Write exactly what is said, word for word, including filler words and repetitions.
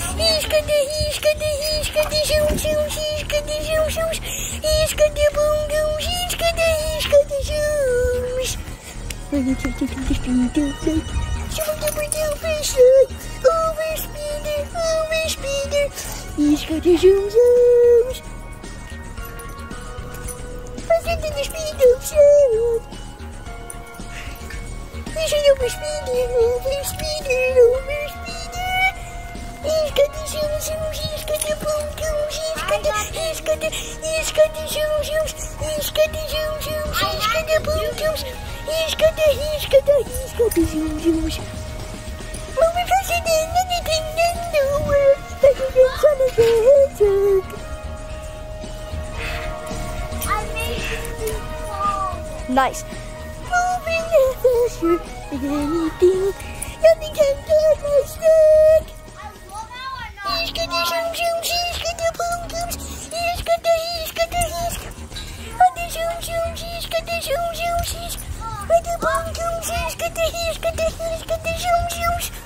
He's got the, he's got the, he's got the zoom zooms. He's got the zoom zooms. He's got the boom booms. He's got the, he's got the zooms. I'm gonna try to do the speeder flight. Super duper slide. Over speeder, over speeder. He's got the zoom zooms. I'm getting the speed outside. He's an over speeder, over speeder, over speeder. He's got the zoom zooms, he's got the boom booms, he's got the, he's got the, he's got the zoom zooms, he's got the zoom zooms, he's got the boom booms, he's got the, he's got the, he's got the zoom zooms. Moving faster than anything in the world, like a big son of a hedgehog. I made it fall. Nice. Moving faster than anything, nothing can get my stick. He's got the zoom zooms, he's got the boom booms, he's got the, he's got the, he's got the zoom zooms, he's got the zoom zooms, he's got the boom booms, he's got the, he's got the, he's got the zoom zooms.